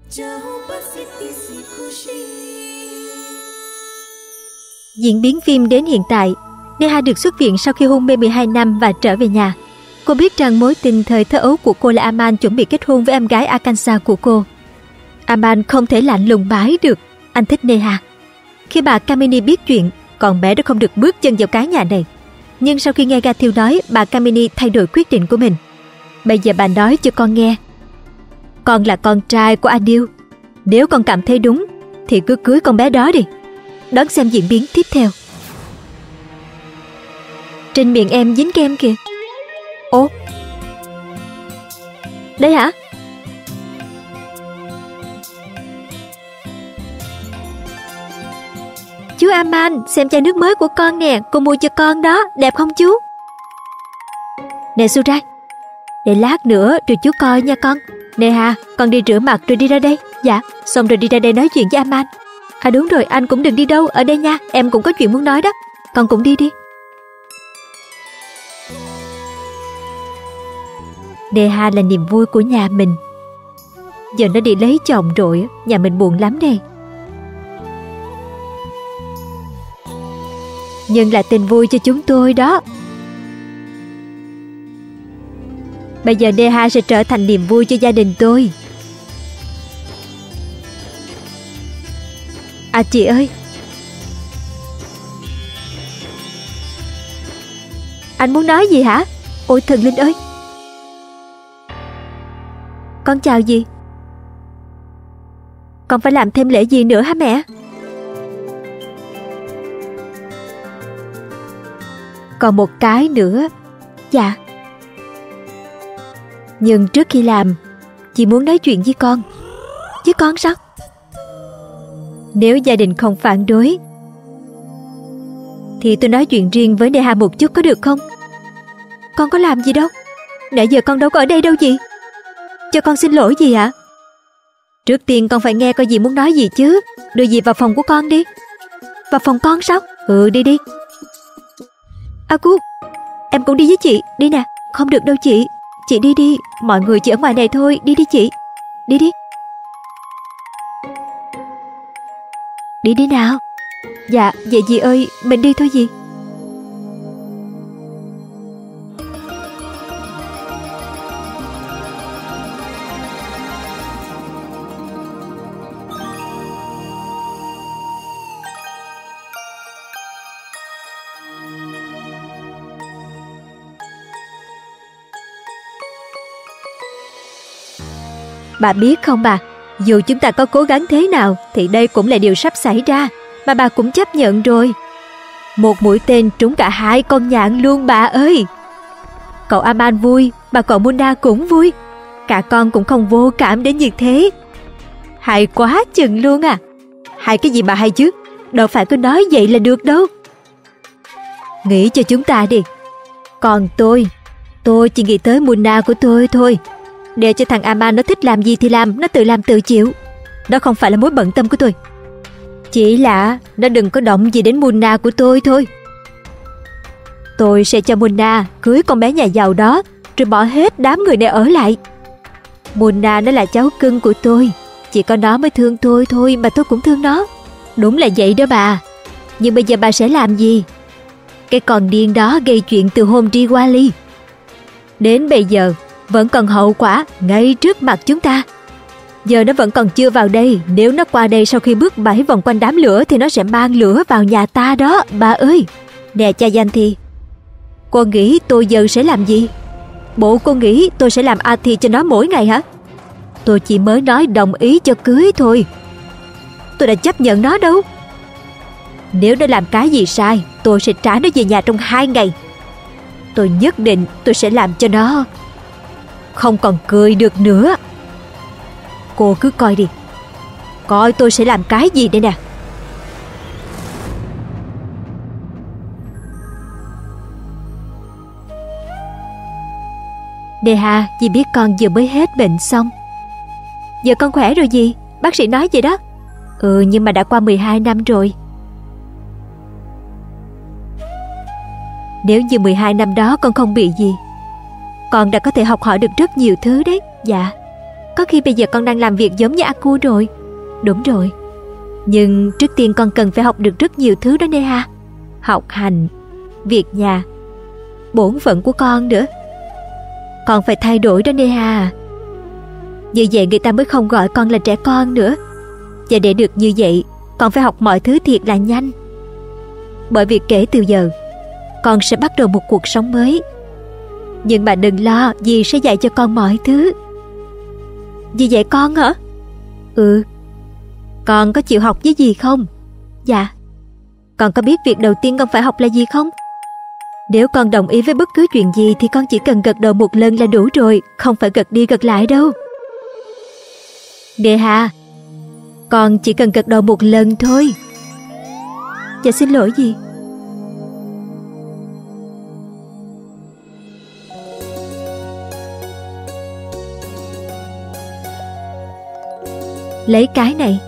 Diễn biến phim đến hiện tại, Neha được xuất viện sau khi hôn mê 12 năm và trở về nhà. Cô biết rằng mối tình thời thơ ấu của cô là Aman chuẩn bị kết hôn với em gái Akansha của cô. Aman không thể lạnh lùng mãi được, anh thích Neha. Khi bà Kamini biết chuyện, con bé đã không được bước chân vào cái nhà này. Nhưng sau khi nghe Gatil nói, bà Kamini thay đổi quyết định của mình. Bây giờ bà nói cho con nghe, con là con trai của Adil. Nếu con cảm thấy đúng thì cứ cưới con bé đó đi. Đón xem diễn biến tiếp theo. Trên miệng em dính kem kìa. Ồ, đây hả? Chú Aman, xem chai nước mới của con nè, cô mua cho con đó, đẹp không chú? Nè Surai, để lát nữa rồi chú coi nha con. Neha, con đi rửa mặt rồi đi ra đây. Dạ, xong rồi đi ra đây nói chuyện với Aman. À đúng rồi, anh cũng đừng đi đâu, ở đây nha, em cũng có chuyện muốn nói đó. Con cũng đi đi. Neha là niềm vui của nhà mình. Giờ nó đi lấy chồng rồi, nhà mình buồn lắm đây. Nhưng là tin vui cho chúng tôi đó. Bây giờ Neha sẽ trở thành niềm vui cho gia đình tôi. À chị ơi, anh muốn nói gì hả? Ôi thần linh ơi. Con chào gì? Con phải làm thêm lễ gì nữa hả mẹ? Còn một cái nữa. Dạ. Nhưng trước khi làm, chị muốn nói chuyện với con. Với con sao? Nếu gia đình không phản đối thì tôi nói chuyện riêng với Neha một chút có được không? Con có làm gì đâu. Nãy giờ con đâu có ở đây đâu gì. Cho con xin lỗi gì hả? Trước tiên con phải nghe coi dì muốn nói gì chứ. Đưa dì vào phòng của con đi. Vào phòng con sao? Ừ đi đi. A Cú, em cũng đi với chị. Đi nè. Không được đâu chị. Chị đi đi. Mọi người chỉ ở ngoài này thôi. Đi đi chị. Đi đi. Đi đi nào. Dạ, vậy dì ơi, mình đi thôi dì. Bà biết không bà, dù chúng ta có cố gắng thế nào thì đây cũng là điều sắp xảy ra, mà bà cũng chấp nhận rồi. Một mũi tên trúng cả hai con nhạn luôn bà ơi. Cậu Aman vui, bà cậu Munna cũng vui. Cả con cũng không vô cảm đến như thế. Hay quá chừng luôn à. Hay cái gì mà hay chứ, đâu phải cứ nói vậy là được đâu. Nghĩ cho chúng ta đi. Còn tôi chỉ nghĩ tới Munna của tôi thôi. Để cho thằng Aman nó thích làm gì thì làm, nó tự làm tự chịu. Đó không phải là mối bận tâm của tôi. Chỉ là nó đừng có động gì đến Munna của tôi thôi. Tôi sẽ cho Munna cưới con bé nhà giàu đó, rồi bỏ hết đám người này ở lại. Munna nó là cháu cưng của tôi, chỉ có nó mới thương tôi thôi, mà tôi cũng thương nó. Đúng là vậy đó bà. Nhưng bây giờ bà sẽ làm gì? Cái con điên đó gây chuyện từ hôm Diwali đến bây giờ vẫn còn hậu quả ngay trước mặt chúng ta. Giờ nó vẫn còn chưa vào đây. Nếu nó qua đây sau khi bước 7 vòng quanh đám lửa thì nó sẽ mang lửa vào nhà ta đó, bà ơi. Nè cha danh thì, cô nghĩ tôi giờ sẽ làm gì? Bộ cô nghĩ tôi sẽ làm Athi cho nó mỗi ngày hả? Tôi chỉ mới nói đồng ý cho cưới thôi. Tôi đã chấp nhận nó đâu. Nếu nó làm cái gì sai, tôi sẽ trả nó về nhà trong 2 ngày. Tôi nhất định tôi sẽ làm cho nó không còn cười được nữa. Cô cứ coi đi, coi tôi sẽ làm cái gì đây nè. Neha, dì biết con vừa mới hết bệnh xong. Giờ con khỏe rồi dì, bác sĩ nói vậy đó. Ừ, nhưng mà đã qua 12 năm rồi. Nếu như 12 năm đó con không bị gì, con đã có thể học hỏi được rất nhiều thứ đấy. Dạ. Có khi bây giờ con đang làm việc giống như Aku rồi. Đúng rồi. Nhưng trước tiên con cần phải học được rất nhiều thứ đó Neha. Học hành, việc nhà, bổn phận của con nữa. Con phải thay đổi đó Neha. Như vậy người ta mới không gọi con là trẻ con nữa. Và để được như vậy, con phải học mọi thứ thiệt là nhanh. Bởi vì kể từ giờ, con sẽ bắt đầu một cuộc sống mới. Nhưng bà đừng lo, dì sẽ dạy cho con mọi thứ. Dì dạy con hả? Ừ. Con có chịu học với dì không? Dạ. Con có biết việc đầu tiên con phải học là gì không? Nếu con đồng ý với bất cứ chuyện gì thì con chỉ cần gật đầu một lần là đủ rồi, không phải gật đi gật lại đâu. Neha, con chỉ cần gật đầu một lần thôi. Dạ xin lỗi dì. Lấy cái này.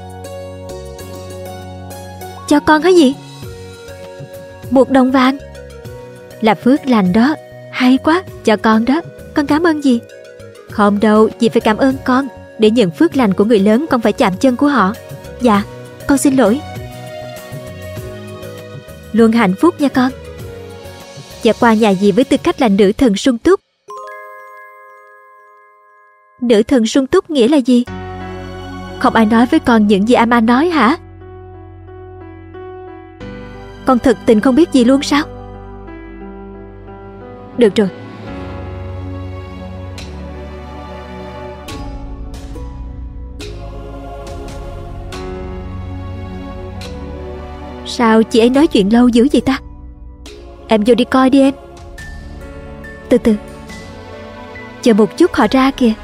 Cho con hả gì? Một đồng vàng. Là phước lành đó. Hay quá, cho con đó. Con cảm ơn dì. Không đâu, dì phải cảm ơn con. Để nhận phước lành của người lớn con phải chạm chân của họ. Dạ, con xin lỗi. Luôn hạnh phúc nha con. Và qua nhà dì với tư cách là nữ thần sung túc. Nữ thần sung túc nghĩa là gì? Không ai nói với con những gì Aman nói hả? Con thật tình không biết gì luôn sao? Được rồi. Sao chị ấy nói chuyện lâu dữ vậy ta? Em vô đi coi đi em. Từ từ. Chờ một chút, họ ra kìa.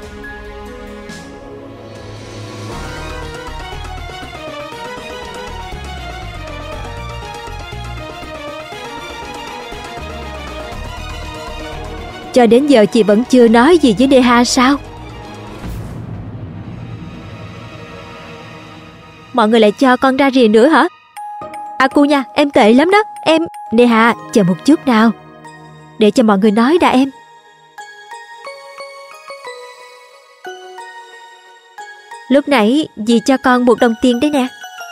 Cho đến giờ chị vẫn chưa nói gì với Neha sao? Mọi người lại cho con ra rìa nữa hả? Aku nha, em tệ lắm đó. Em... Neha, chờ một chút nào. Để cho mọi người nói đã em. Lúc nãy dì cho con 1 đồng tiền đấy nè.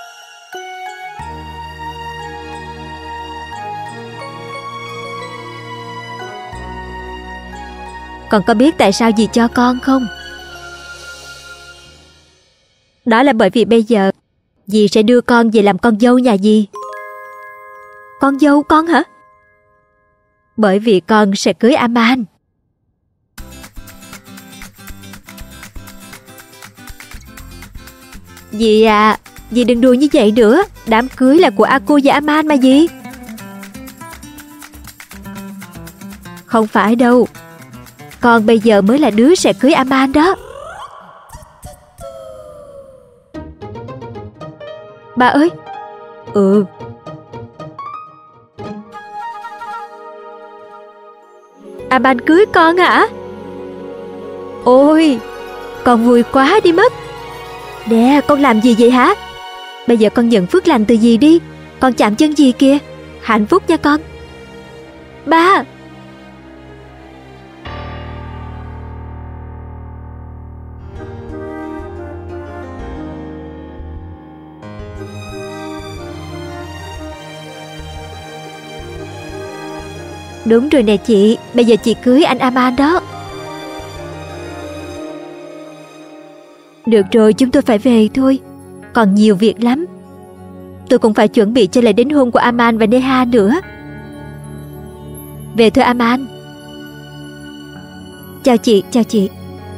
Con có biết tại sao dì cho con không? Đó là bởi vì bây giờ dì sẽ đưa con về làm con dâu nhà dì. Con dâu con hả? Bởi vì con sẽ cưới Aman. Dì à, dì đừng đùa như vậy nữa. Đám cưới là của Aku và Aman mà dì. Không phải đâu. Con bây giờ mới là đứa sẽ cưới Aman đó. Bà ơi. Ừ. Aman cưới con hả? Ôi, con vui quá đi mất. Nè, con làm gì vậy hả? Bây giờ con nhận phước lành từ dì đi. Con chạm chân dì kìa. Hạnh phúc nha con. Ba. Đúng rồi nè chị, bây giờ chị cưới anh Aman đó. Được rồi, chúng tôi phải về thôi. Còn nhiều việc lắm. Tôi cũng phải chuẩn bị cho lễ đính hôn của Aman và Neha nữa. Về thôi Aman. Chào chị, chào chị.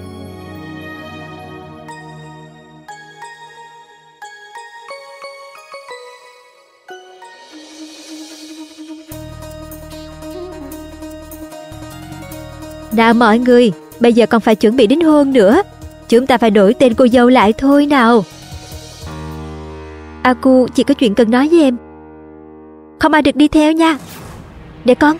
Nào mọi người, bây giờ còn phải chuẩn bị đính hôn nữa. Chúng ta phải đổi tên cô dâu lại thôi nào. Aku, chị có chuyện cần nói với em. Không ai được đi theo nha. Để con.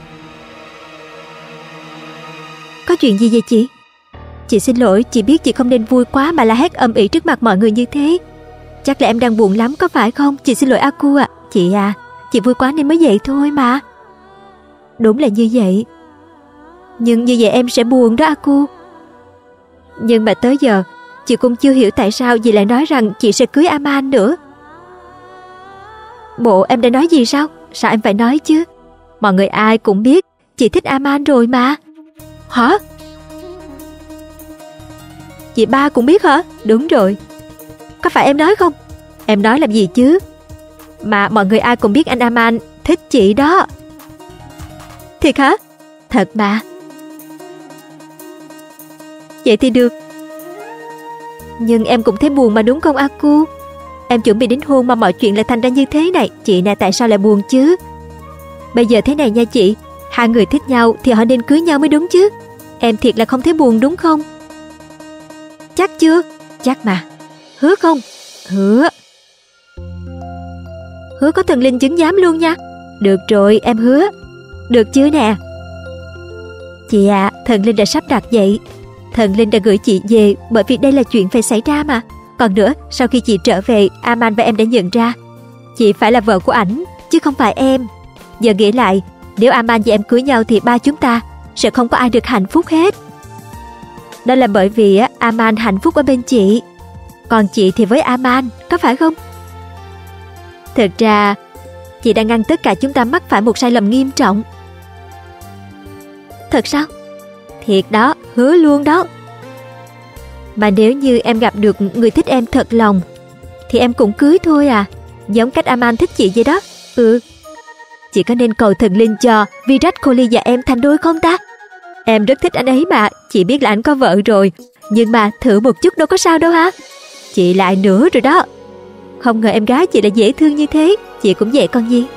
Có chuyện gì vậy chị? Chị xin lỗi, chị biết chị không nên vui quá mà la hét ầm ĩ trước mặt mọi người như thế. Chắc là em đang buồn lắm có phải không? Chị xin lỗi Aku ạ. Chị à, chị vui quá nên mới vậy thôi mà. Đúng là như vậy. Nhưng như vậy em sẽ buồn đó Aku. Nhưng mà tới giờ Chị cũng chưa hiểu tại sao dì lại nói rằng chị sẽ cưới Aman nữa. Bộ em đã nói gì sao? Sao em phải nói chứ? Mọi người ai cũng biết chị thích Aman rồi mà. Hả? Chị ba cũng biết hả? Đúng rồi. Có phải em nói không? Em nói làm gì chứ? Mà mọi người ai cũng biết anh Aman thích chị đó. Thiệt hả? Thật mà. Vậy thì được. Nhưng em cũng thấy buồn mà đúng không Aku? Em chuẩn bị đính hôn mà mọi chuyện lại thành ra như thế này. Chị nè, tại sao lại buồn chứ? Bây giờ thế này nha chị, hai người thích nhau thì họ nên cưới nhau mới đúng chứ. Em thiệt là không thấy buồn đúng không? Chắc chưa? Chắc mà. Hứa không? Hứa. Hứa có thần linh chứng giám luôn nha. Được rồi, em hứa. Được chưa nè? Chị ạ, thần linh đã sắp đặt vậy. Thần linh đã gửi chị về bởi vì đây là chuyện phải xảy ra mà. Còn nữa, sau khi chị trở về, Aman và em đã nhận ra chị phải là vợ của ảnh, chứ không phải em. Giờ nghĩ lại, nếu Aman và em cưới nhau thì ba chúng ta sẽ không có ai được hạnh phúc hết. Đó là bởi vì Aman hạnh phúc ở bên chị, còn chị thì với Aman, có phải không? Thực ra, chị đang ngăn tất cả chúng ta mắc phải một sai lầm nghiêm trọng. Thật sao? Thiệt đó, hứa luôn đó. Mà nếu như em gặp được người thích em thật lòng thì em cũng cưới thôi à, giống cách Aman thích chị vậy đó. Chị có nên cầu thần linh cho Virat Kohli và em thành đôi không ta? Em rất thích anh ấy mà, chị biết là anh có vợ rồi, nhưng mà thử một chút đâu có sao đâu ha. Chị lại nữa rồi đó. Không ngờ em gái chị là dễ thương như thế. Chị cũng vậy con Nhi.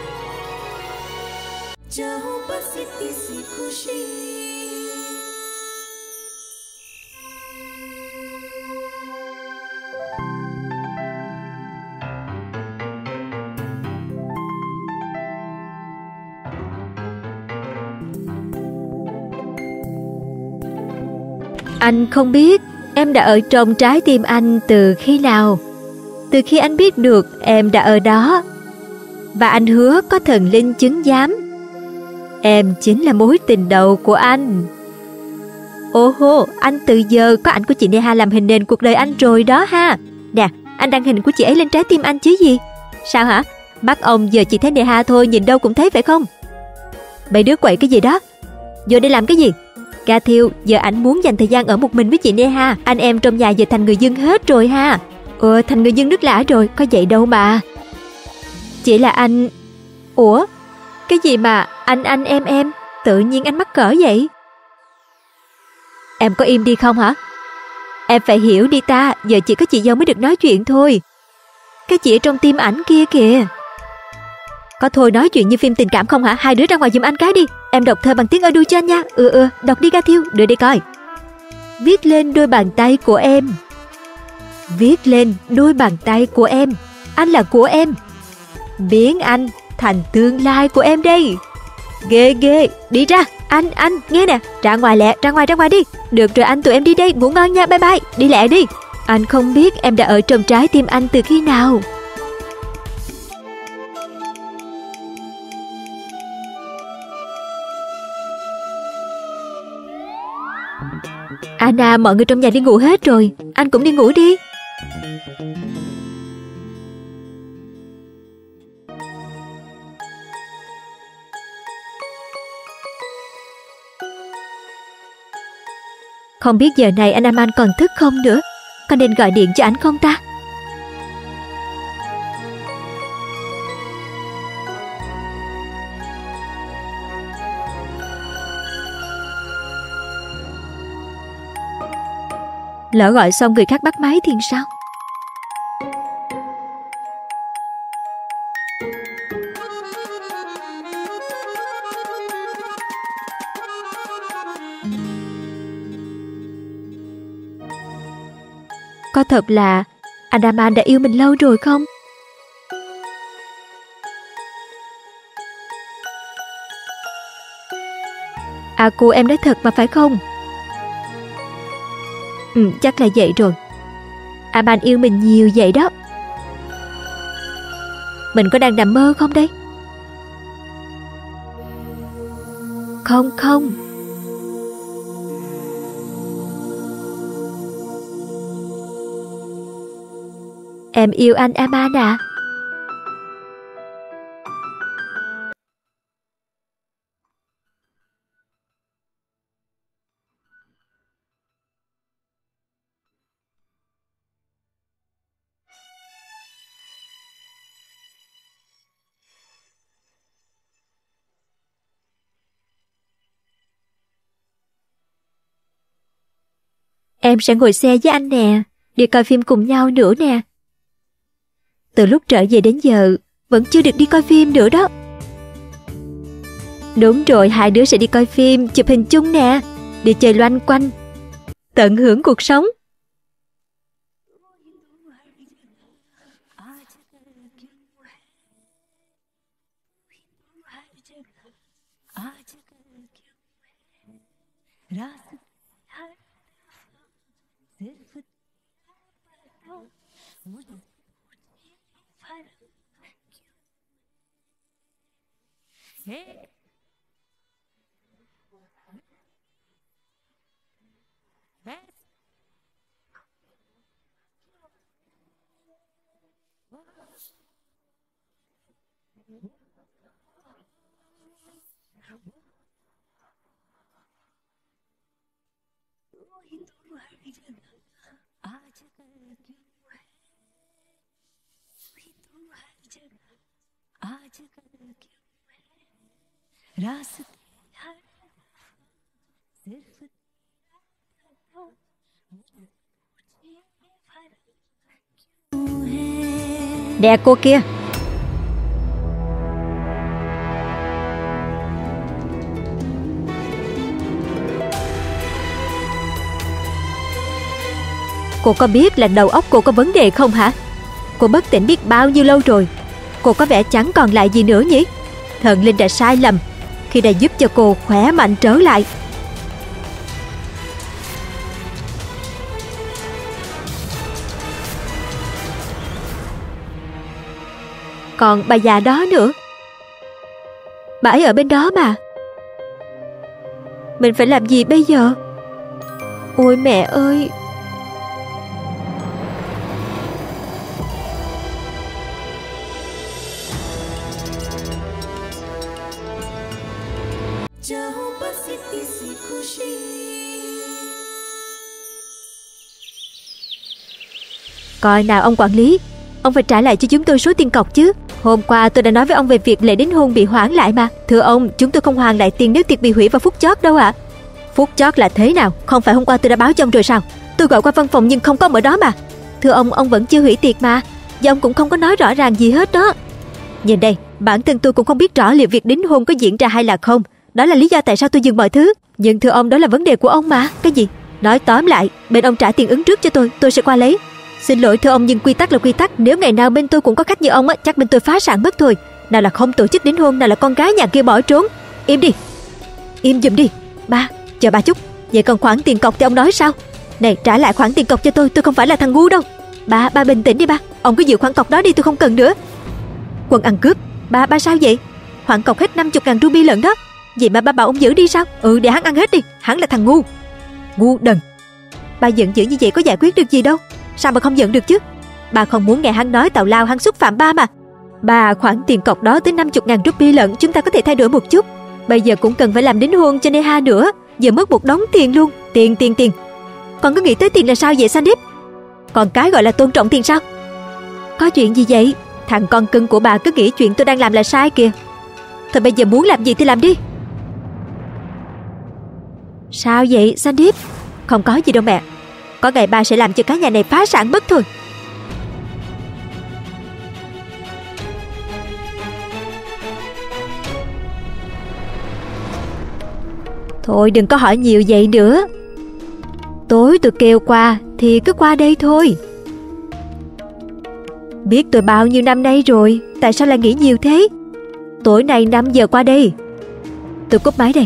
Anh không biết em đã ở trong trái tim anh từ khi nào. Từ khi anh biết được em đã ở đó. Và anh hứa có thần linh chứng giám, em chính là mối tình đầu của anh. Ồ hô, anh từ giờ có ảnh của chị Neha làm hình nền cuộc đời anh rồi đó ha. Nè, anh đăng hình của chị ấy lên trái tim anh chứ gì. Sao hả? Mắt ông giờ chỉ thấy Neha thôi, nhìn đâu cũng thấy phải không? Mấy đứa quậy cái gì đó? Vô đây làm cái gì? Cathy, giờ ảnh muốn dành thời gian ở một mình với chị Neha. Anh em trong nhà giờ thành người dân hết rồi ha. Thành người dân nước lã rồi, có vậy đâu mà. Chỉ là anh... Ủa? Cái gì mà anh em? Tự nhiên anh mắc cỡ vậy? Em có im đi không hả? Em phải hiểu đi ta, giờ chỉ có chị dâu mới được nói chuyện thôi. Cái chị ở trong tim ảnh kia kìa. Có thôi nói chuyện như phim tình cảm không hả? Hai đứa ra ngoài giùm anh cái đi. Em đọc thơ bằng tiếng Urdu cho anh nha. Đọc đi Cathy, đưa đây coi. Viết lên đôi bàn tay của em. Viết lên đôi bàn tay của em. Anh là của em. Biến anh thành tương lai của em đây. Ghê ghê, đi ra. Anh, nghe nè. Ra ngoài lẹ, ra ngoài đi. Được rồi anh, tụi em đi đây, ngủ ngon nha, bye bye. Đi lẹ đi. Anh không biết em đã ở trong trái tim anh từ khi nào. Anna, mọi người trong nhà đi ngủ hết rồi. Anh cũng đi ngủ đi. Không biết giờ này anh Aman còn thức không nữa. Có nên gọi điện cho anh không ta? Lỡ gọi xong người khác bắt máy thì sao? Có thật là anh Aman đã yêu mình lâu rồi không? Cô em nói thật mà phải không? Chắc là vậy rồi. Aman yêu mình nhiều vậy đó. Mình có đang nằm mơ không đây? Không. Em yêu anh Aman à. Em sẽ ngồi xe với anh nè, đi coi phim cùng nhau nữa nè. Từ lúc trở về đến giờ vẫn chưa được đi coi phim nữa đó. Đúng rồi, hai đứa sẽ đi coi phim, chụp hình chung nè, đi chơi loanh quanh, tận hưởng cuộc sống. Nè cô kia. Cô có biết là đầu óc cô có vấn đề không hả? Cô bất tỉnh biết bao nhiêu lâu rồi. Cô có vẻ chẳng còn lại gì nữa nhỉ? Thần linh đã sai lầm khi đã giúp cho cô khỏe mạnh trở lại. Còn bà già đó nữa, bà ấy ở bên đó mà. Mình phải làm gì bây giờ? Ôi mẹ ơi! Coi nào ông quản lý, ông phải trả lại cho chúng tôi số tiền cọc chứ. Hôm qua tôi đã nói với ông về việc lễ đính hôn bị hoãn lại mà. Thưa ông, chúng tôi không hoàn lại tiền nếu tiệc bị hủy vào phút chót đâu ạ. Phút chót là thế nào? Không phải hôm qua tôi đã báo cho ông rồi sao? Tôi gọi qua văn phòng nhưng không có ở đó mà. Thưa ông vẫn chưa hủy tiệc mà, và ông cũng không có nói rõ ràng gì hết đó. Nhìn đây, bản thân tôi cũng không biết rõ liệu việc đính hôn có diễn ra hay là không. Đó là lý do tại sao tôi dừng mọi thứ. Nhưng thưa ông, đó là vấn đề của ông mà. Cái gì? Nói tóm lại, bên ông trả tiền ứng trước cho tôi sẽ qua lấy. Xin lỗi thưa ông, nhưng quy tắc là quy tắc. Nếu ngày nào bên tôi cũng có khách như ông á, chắc bên tôi phá sản mất thôi. Nào là không tổ chức đính hôn, nào là con gái nhà kia bỏ trốn. Im đi, im giùm đi. Ba, chờ ba chút. Vậy còn khoản tiền cọc thì ông nói sao? Này, trả lại khoản tiền cọc cho tôi không phải là thằng ngu đâu. Ba bình tĩnh đi ba. Ông cứ giữ khoản cọc đó đi, tôi không cần nữa. Quân ăn cướp. Ba sao vậy? Khoản cọc hết 50.000 ruby lận đó. Vậy mà ba bảo ông giữ đi sao? Để hắn ăn hết đi. Hắn là thằng ngu. Ngu đần. Ba giận dữ như vậy có giải quyết được gì đâu. Sao mà không giận được chứ? Ba không muốn nghe hắn nói tào lao, hắn xúc phạm ba mà. Ba, khoản tiền cọc đó tới 50.000 rupee lận, chúng ta có thể thay đổi một chút. Bây giờ cũng cần phải làm đính hôn cho Neha nữa. Giờ mất một đống tiền luôn. Tiền. Con có nghĩ tới tiền là sao vậy Sandeep? Còn cái gọi là tôn trọng tiền sao? Có chuyện gì vậy? Thằng con cưng của bà cứ nghĩ chuyện tôi đang làm là sai kìa. Thôi bây giờ muốn làm gì thì làm đi. Sao vậy Sandeep? Không có gì đâu mẹ. Có ngày ba sẽ làm cho cái nhà này phá sản mất thôi. Thôi đừng có hỏi nhiều vậy nữa. Tối tôi kêu qua thì cứ qua đây thôi. Biết tôi bao nhiêu năm nay rồi, tại sao lại nghĩ nhiều thế? Tối nay 5 giờ qua đây. Tôi cúp máy đây.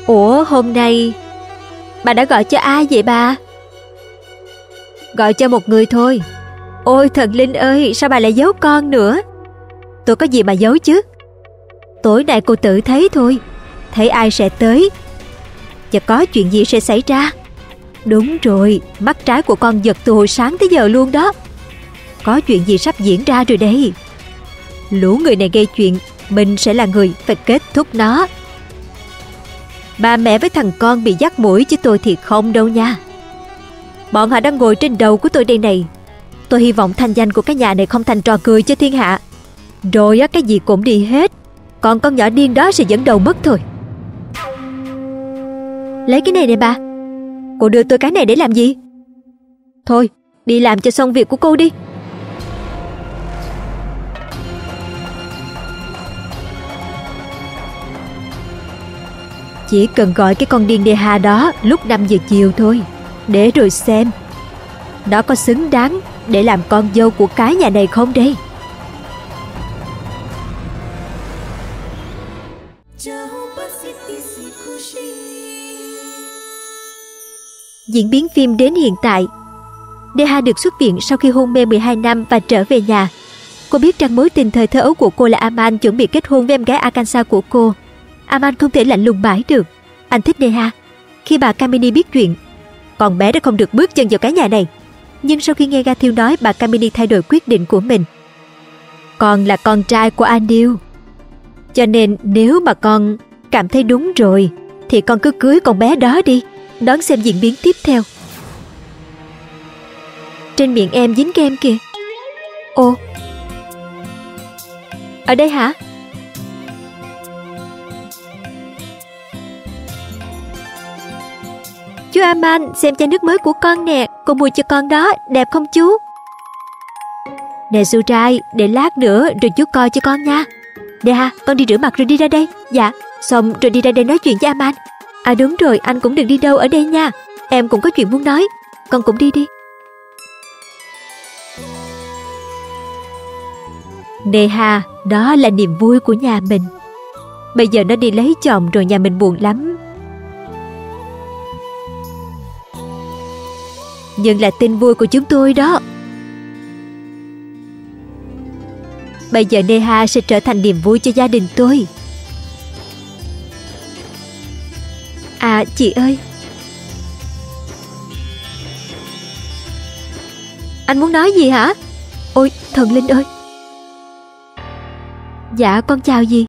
Ủa hôm nay bà đã gọi cho ai vậy bà? Gọi cho một người thôi. Ôi thần linh ơi, sao bà lại giấu con nữa? Tôi có gì mà giấu chứ? Tối nay cô tự thấy thôi. Thấy ai sẽ tới, và có chuyện gì sẽ xảy ra. Đúng rồi, mắt trái của con giật từ hồi sáng tới giờ luôn đó. Có chuyện gì sắp diễn ra rồi đây. Lũ người này gây chuyện, mình sẽ là người phải kết thúc nó. Bà mẹ với thằng con bị dắt mũi chứ tôi thì không đâu nha. Bọn họ đang ngồi trên đầu của tôi đây này. Tôi hy vọng thanh danh của cái nhà này không thành trò cười cho thiên hạ. Rồi á, cái gì cũng đi hết. Còn con nhỏ điên đó sẽ dẫn đầu mất thôi. Lấy cái này nè bà. Cô đưa tôi cái này để làm gì? Thôi, đi làm cho xong việc của cô đi. Chỉ cần gọi cái con điên Neha đó lúc 5 giờ chiều thôi, để rồi xem nó có xứng đáng để làm con dâu của cái nhà này không đây. Diễn biến phim đến hiện tại. Neha được xuất viện sau khi hôn mê 12 năm và trở về nhà. Cô biết rằng mối tình thời thơ ấu của cô là Aman chuẩn bị kết hôn với em gái Akansha của cô. Aman không thể lạnh lùng mãi được. Anh thích Neha. Khi bà Kamini biết chuyện, con bé đã không được bước chân vào cái nhà này. Nhưng sau khi nghe Gathiel nói, bà Kamini thay đổi quyết định của mình. Con là con trai của Anil, cho nên nếu mà con cảm thấy đúng rồi thì con cứ cưới con bé đó đi. Đón xem diễn biến tiếp theo. Trên miệng em dính kem kìa. Ồ, ở đây hả? Chú Aman, xem chai nước mới của con nè. Cô mua cho con đó, đẹp không chú? Nè Su trai, để lát nữa rồi chú coi cho con nha. Neha, con đi rửa mặt rồi đi ra đây. Dạ, xong rồi đi ra đây nói chuyện với Aman. À đúng rồi, anh cũng đừng đi đâu ở đây nha. Em cũng có chuyện muốn nói. Con cũng đi đi. Neha, đó là niềm vui của nhà mình. Bây giờ nó đi lấy chồng rồi nhà mình buồn lắm. Nhưng là tin vui của chúng tôi đó. Bây giờ Neha sẽ trở thành niềm vui cho gia đình tôi. À chị ơi, anh muốn nói gì hả? Ôi thần linh ơi. Dạ con chào dì.